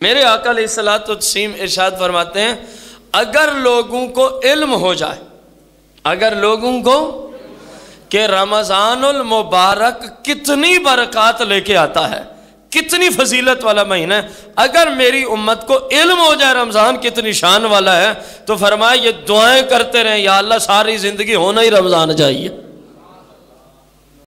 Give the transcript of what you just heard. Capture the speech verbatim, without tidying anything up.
मेरे आका अलैहिस्सलातु वस्सलाम इरशाद फरमाते हैं, अगर लोगों को इल्म हो जाए, अगर लोगों को कि रमज़ानुल मुबारक कितनी बरक़ात लेके आता है, कितनी फजीलत वाला महीना है, अगर मेरी उम्मत को इल्म हो जाए रमज़ान कितनी शान वाला है, तो फरमाया ये दुआएं करते रहें, या अल्लाह सारी ज़िंदगी होना ही रमज़ान चाहिए।